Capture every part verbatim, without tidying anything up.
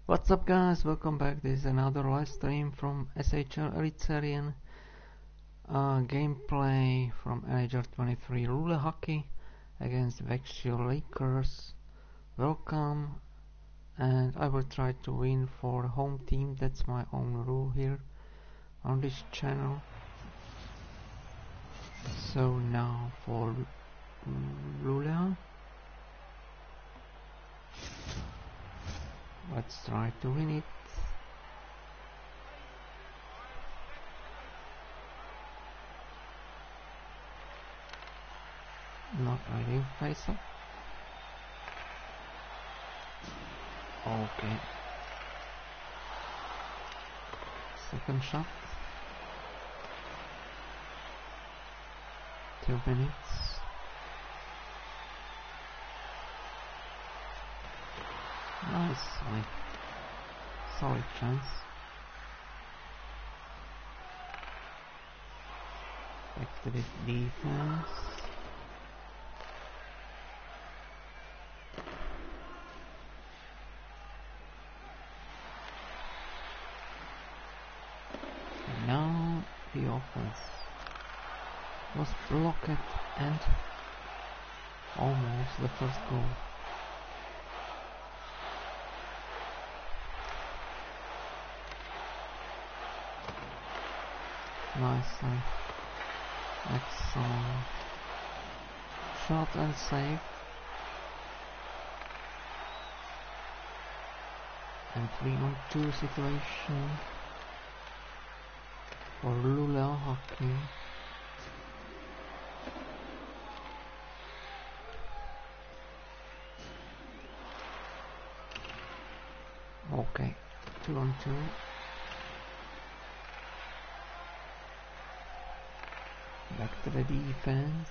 What's up guys, welcome back. This is another live stream from S H L Elitserien. Uh, gameplay from N H L twenty-three Luleå Hockey against Växjö Lakers. Welcome, and I will try to win for home team. That's my own rule here on this channel. So now for Luleå. Let's try to win it. Not really face up. Okay. Second shot. Two minutes. Nicely. Solid chance. Back to the defense. And now the offense was blocked and almost the first goal. Nicely. Excellent. Shot and save. And three on two situation for Luleå Hockey. Okay, two on two. Back to the defense.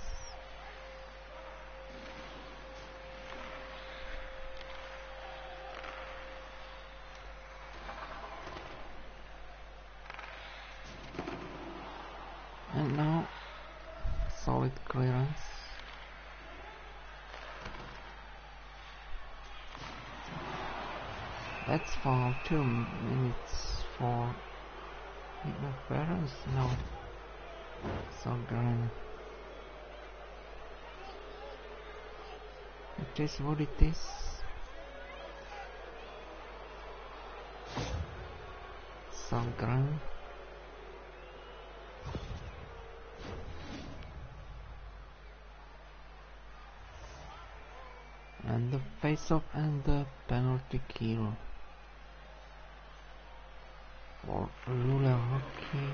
And now solid clearance. That's for two minutes for interference. No. So green. It is what it is. So green. And the face-off and the penalty kill for Luleå Hockey.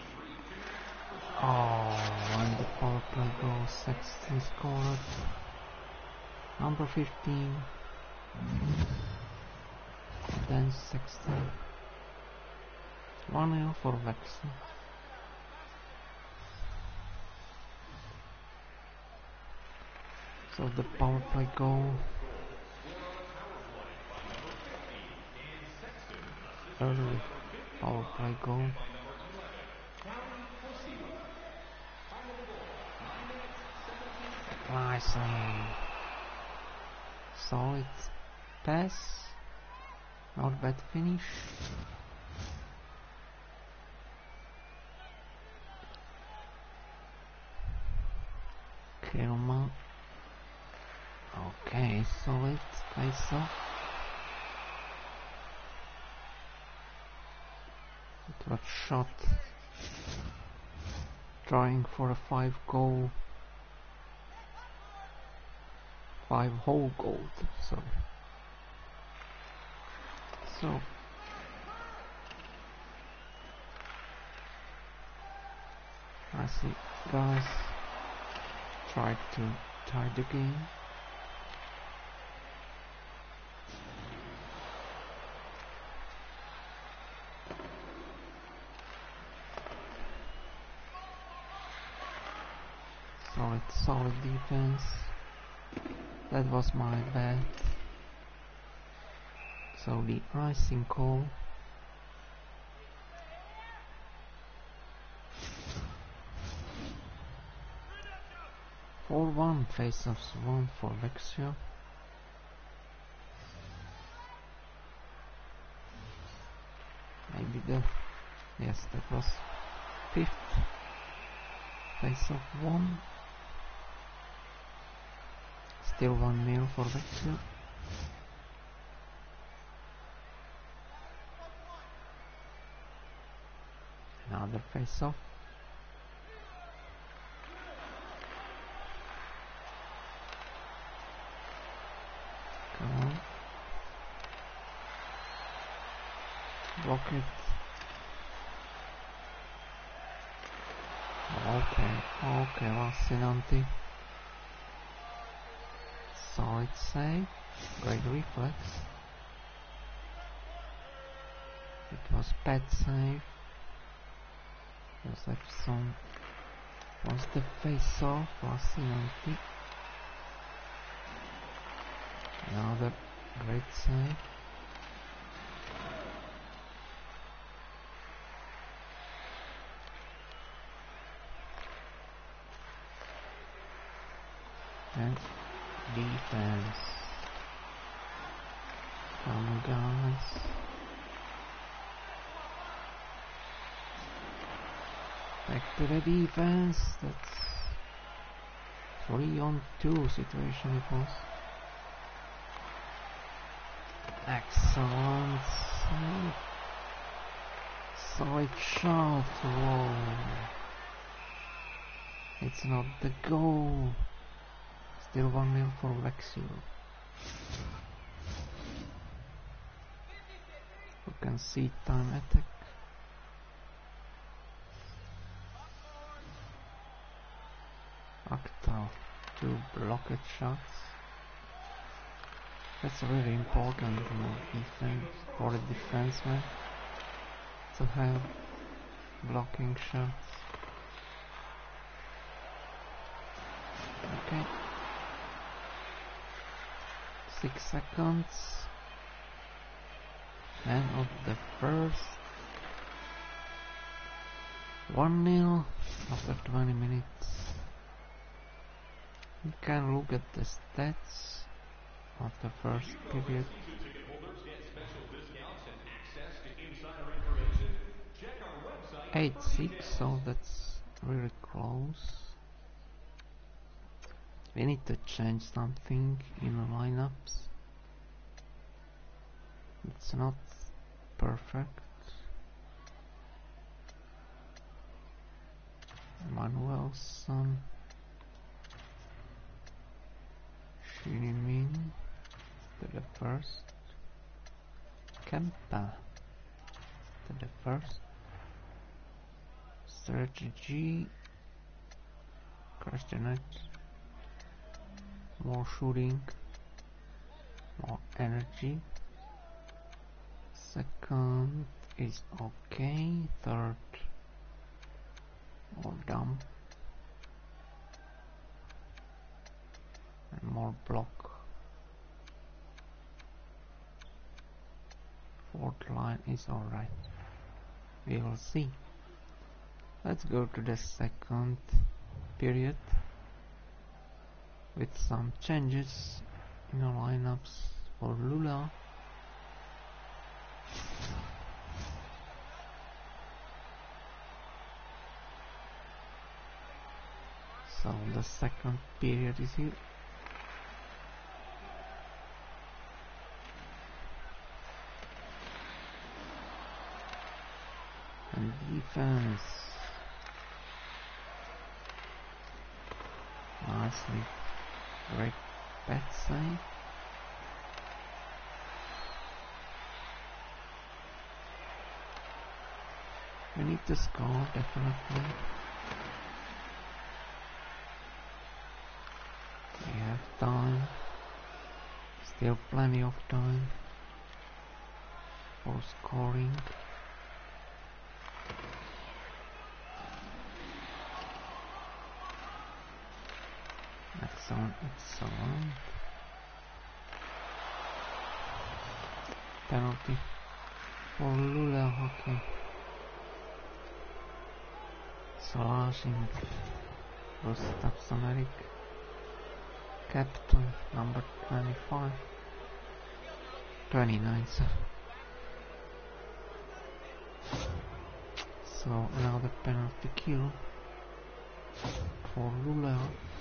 Oh, and the power play goal. Sexton scored. Number fifteen. Then Sexton. one nil for Växjö. So the power play goal. Early power play goal. Nicely. Solid pass. Not bad finish. Kelman. Okay, solid face off. It was shot. Trying for a five goal. Five whole goal. So. So. I see guys tried to tie the game. Solid, solid defense. That was my bad. So the icing call. four one face-offs, one for Växjö. the... Yes, that was fifth. Face of one. Still one nil for Växjö. Another face off. Come on. Block it. Okay, okay, Lassinantti. Solid save. Great reflex. It was bad save. Josefsson was the face off. Lassinantti. Another great save. And defense. Come on, guys. Back to the defense. That's three on two situation it was. Excellent save. Solid shot. Whoa. It's not the goal. Still one nil for Växjö. You can see time attack. Akhtal, two blocked shots. That's really important for defense, for the defenseman to have blocking shots. Okay. Six seconds. End of the first. one nil after twenty minutes. You can look at the stats of the first period. eight six, so that's really close. We need to change something in the lineups. It's not perfect. Manuelson, Shinimin to the first, Kempa to the first, strategy, Christianet, more shooting, more energy. Second is okay, third more dump and more block. Fourth line is alright. We will see. Let's go to the second period with some changes in the lineups for Lula. So the second period is here. And defense. Nicely. Great bad save. We need to score, definitely. We have time. Still plenty of time for scoring. Excellent, excellent. Penalty for Luleå Hockey. Slashing Gustafsson Erik, captain number twenty-five, twenty-nine, sorry. So another penalty kill for Lulea.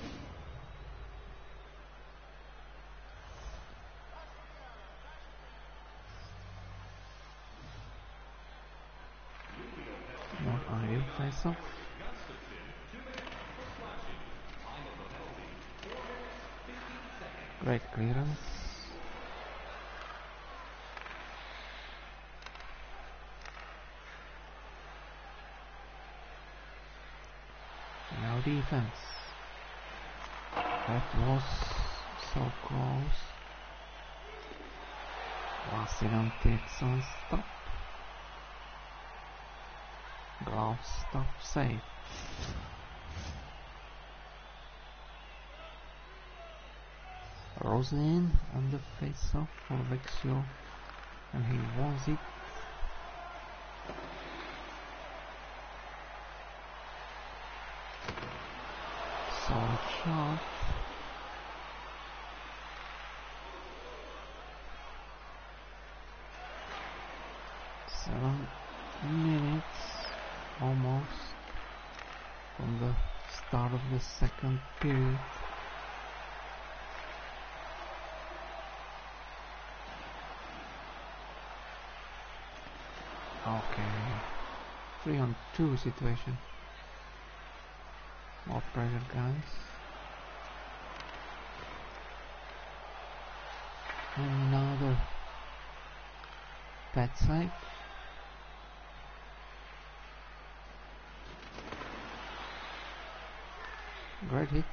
Not ideal face off. Great clearance. Now defense. That was so close. Lassinantti excellent stop. Glove stop safe. Roslin on the face-off for Vexio, and he wants it. Solid shot. Seven minutes almost from the start of the second period. Okay, three on two situation. More pressure, guys. Another bad side. Great hit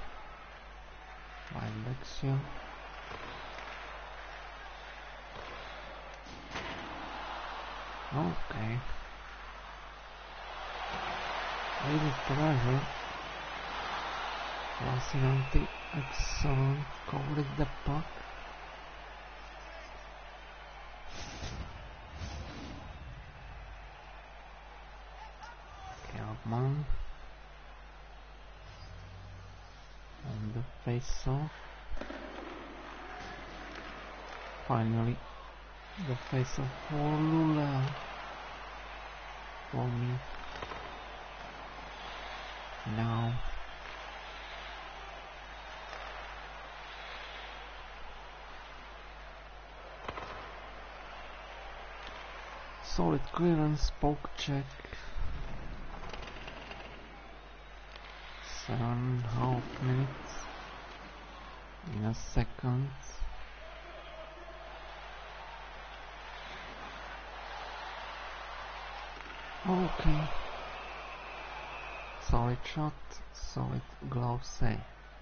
by Vexio. Okay. Little pressure. Lassinantti, excellent, covered the puck. Kelman on the face-off. Finally, the face-off for Lulea. For me. Now. Solid clearance, poke check. Seven and a half minutes in a second. Okay. Solid shot, solid glove save.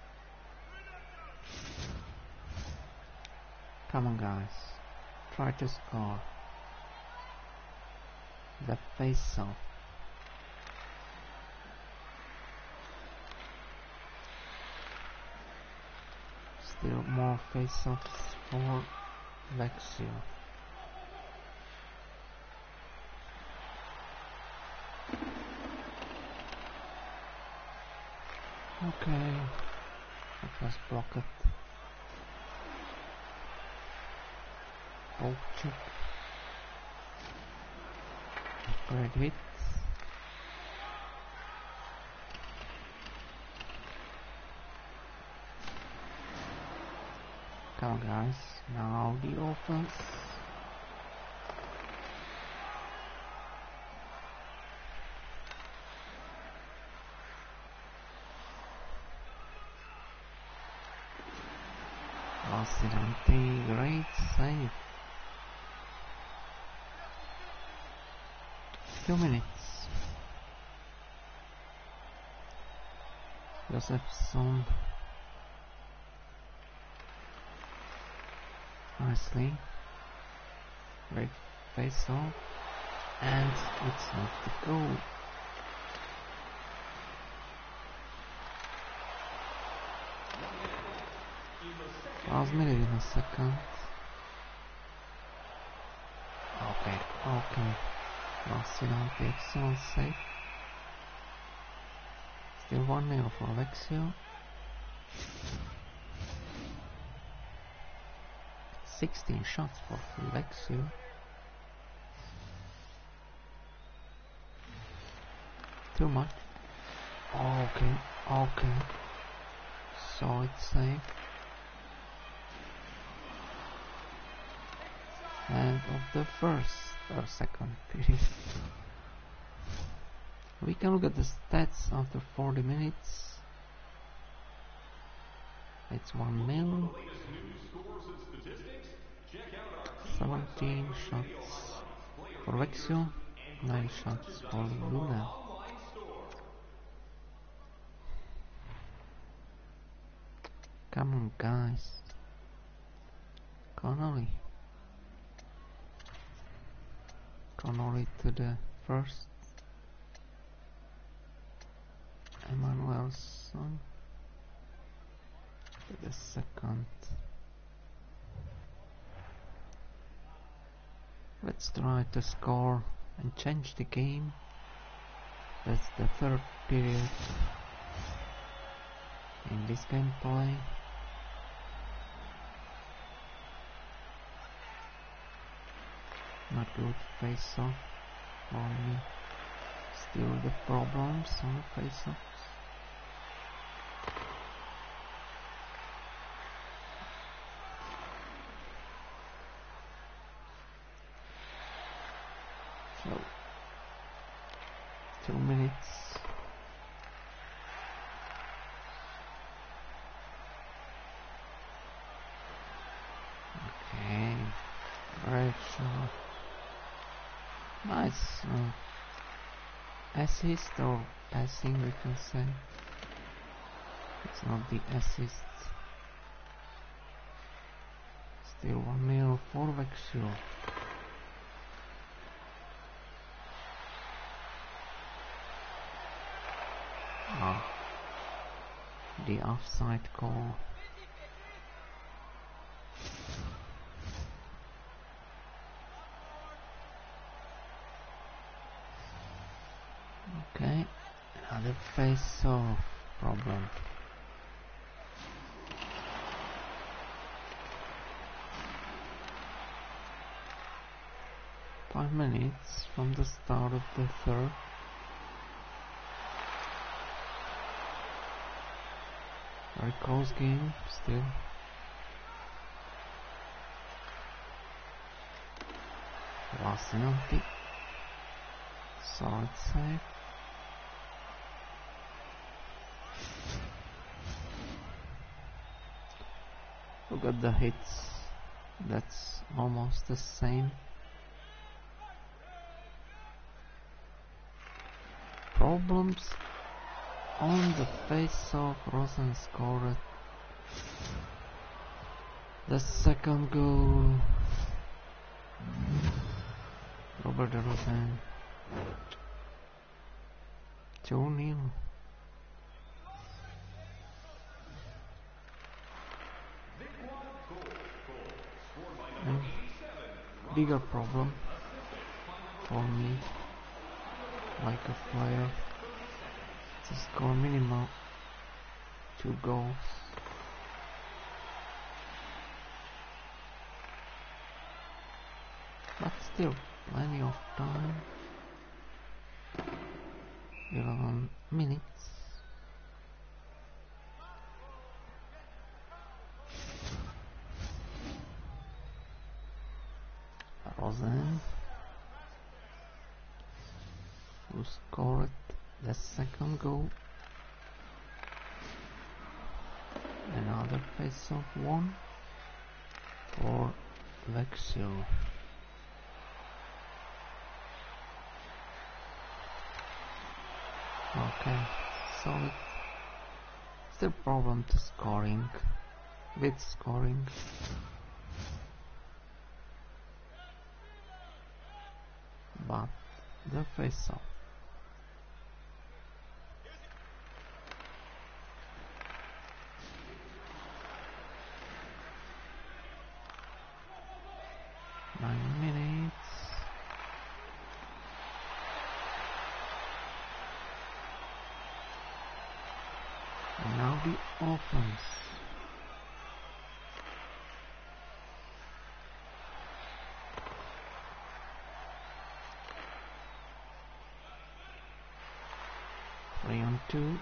Come on, guys. Try to score. The face-off. Still more face-offs for Vexio. Okay, that was blocked. Poke check. Great hit. Come on, guys, now the offense. Lassinantti, great save. Two minutes. Josephson. Nicely. Great face off. And it's not the goal. Last minute in a second. Okay, okay. Lassinantti, excellent save. Still one nil for Vexio. sixteen shots for Vexio. too much. Okay, okay. So it's safe. End of the first or second period. We can look at the stats after forty minutes. It's one mil. seventeen shots for Vexio, nine shots for Luna. Come on, guys. Connolly. Connolly to the first. Emmanuelson to the second. Let's try to score and change the game. That's the third period in this gameplay. Not good face-off for me. Still the problems on the face-offs. So, two minutes. Okay, great shot. Nice uh, assist or passing, we can say. It's not the assist. Still one nil for Vexio. Ah, the offside call. Okay, another face-off problem. Five minutes from the start of the third. Very close game still. Lassinanti. Solid save. Look at the hits. That's almost the same. Problems on the face-off. Rosen scored the second goal. Robert Rosen. two nil. And bigger problem for me, like a player, to score minimal two goals. But still, plenty of time. eleven minutes. Rosen, who scored the second goal. Another face-off one for Vexio. Okay, solid. Still problem to scoring, with scoring. But the face-off. Nine minutes. And now the offense. Game two.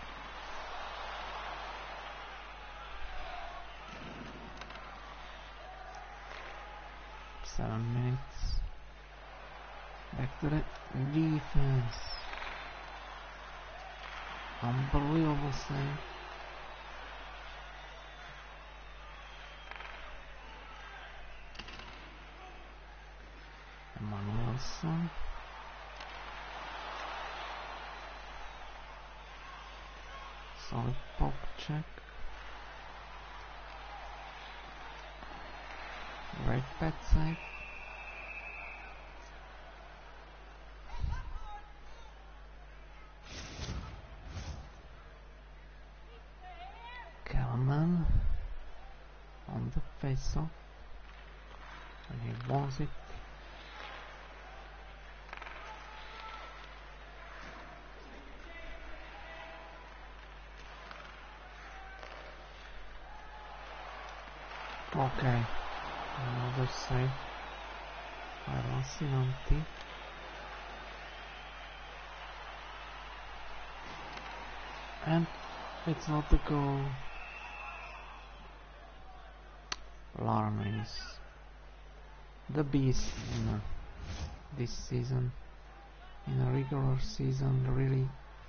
Seven minutes. Back to the defense. Unbelievable save. Emanuelson. Solid poke check. Great pad save. Kelman on the face-off, and he wants it. Okay, another save by Lassinanti. And it's not the goal. Larmy is the beast in uh, this season. In a regular season, really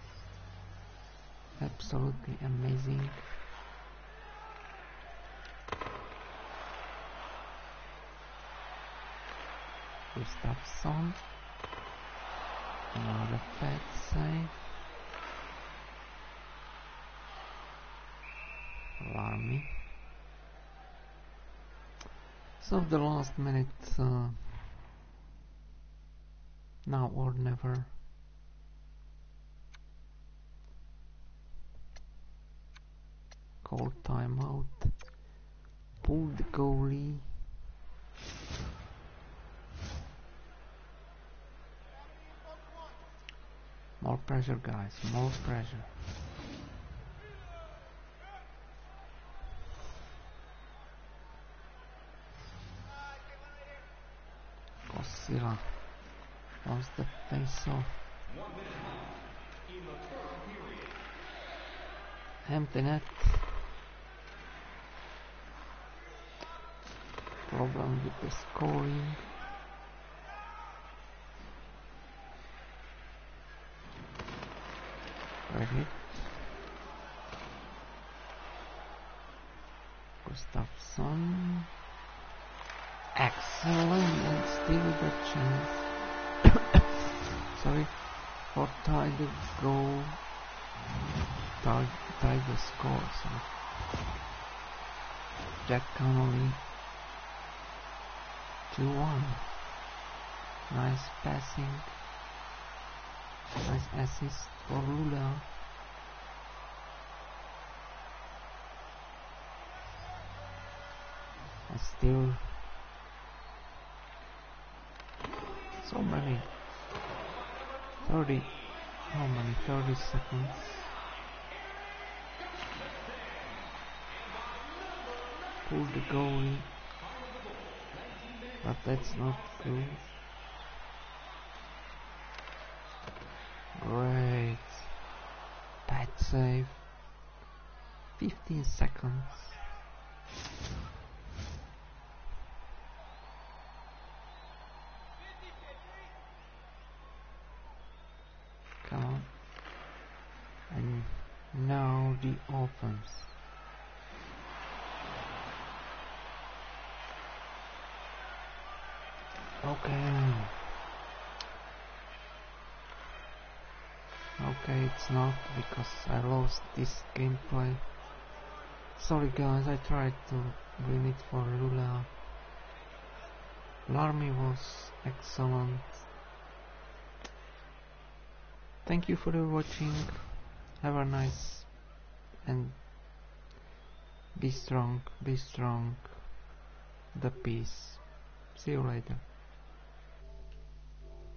absolutely amazing. Gustafsson, another bad save. Larmy. So the last minute, uh, now or never. Call timeout. Pull the goalie. More pressure, guys, more pressure. Kosila lost the face-off. Empty net. Problem with the scoring. Great hit. Gustafsson. Excellent, and still the chance. Sorry, for tie the goal, tie, tie the score. So Jack Connolly, two one. Nice passing, nice assist for Lula. And still so many, thirty, how many, thirty seconds. Pull the goalie, but that's not good. Great, bad save, fifteen seconds. Come on. And now the offense. Okay. Okay, it's not because I lost this gameplay. Sorry guys, I tried to win it for Lula. Larmy was excellent. Thank you for watching. Have a nice and be strong, be strong. The peace. See you later.